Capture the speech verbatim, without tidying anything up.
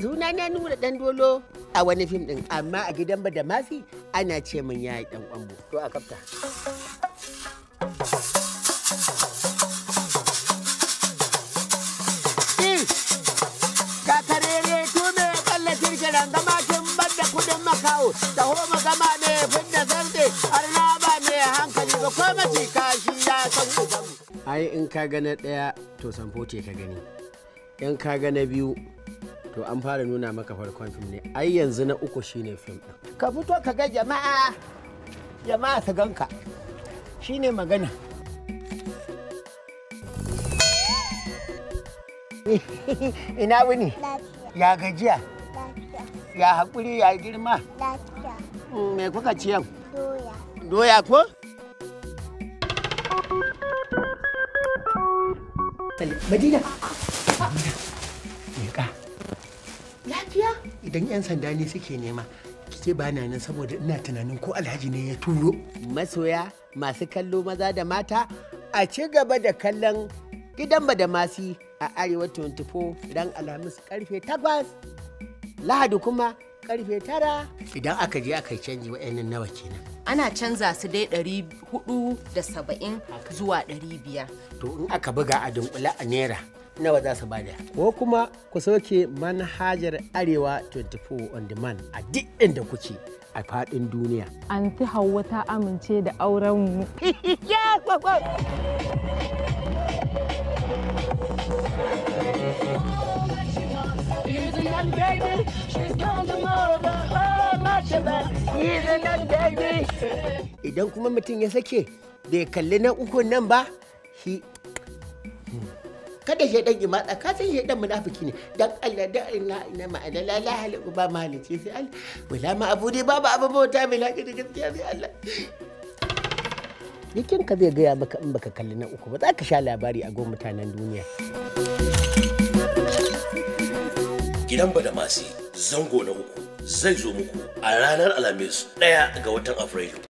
Suna na nura dan dolo a wani fim din, amma a gidan Badamasi ana ce min yayi Dankwambo. To a kafta. Kakarere tume kalle kirkiran gama kin banda kudin makawo da homa gama ne fidda zarge har na ba ne hankali ba ko mace kashi ya san uban. Ai in ka ga na daya to samfote ka gani. In ka ga na biyu to an fara nuna maka farkon fim ne. Ai yanzu na uku shine fim din. Ka fito ka ga jama'a jama'a su ganka shine magana. Ina wuni? Ya gajiya? Ya haƙuri ya girma? Lafiya. Me kuka ci yau? Doya. Doya ko? Madina. Meka. Lafiya? Idan 'yan sanda ne suke nema, kice ba na nan saboda ina tunanin ko Alhaji ne ya turo. Masoya masu kallo maza da mata a ci gaba da kallon gidan Badamasi a Arewa twenty-four ran Alhamis karfe takwas, Lahadi kuma karfe tara. Idan aka je aka canji wa'annan nawa kenan? Ana canza su dai ɗari hudu da saba'in zuwa ɗari biyar. To in aka buga a dunkule a naira nawa za su bada? Ko kuma ku soke manhajar Arewa twenty-four on demand a duk inda kuke a faɗin duniya. Anti Hauwa ta amince da auren mu. Ya kwakwa! Idan kuma mutum ya sake bai kalli na uku nan ba, shi kada shi dan matsa, ka san shi dan munafiki ne. Dan Allah da ina ina ma'ana la la hal ba malici sai Allah wala ma abu dai babu abu bauta mai laki da gaskiya sai Allah. Yakin ka zai gaya maka in baka kalli na uku ba za ka sha labari a gon mutanen duniya. Gidan Badamasi zango na uku zai zo muku a ranar Alhamis ɗaya ga watan Afrilu.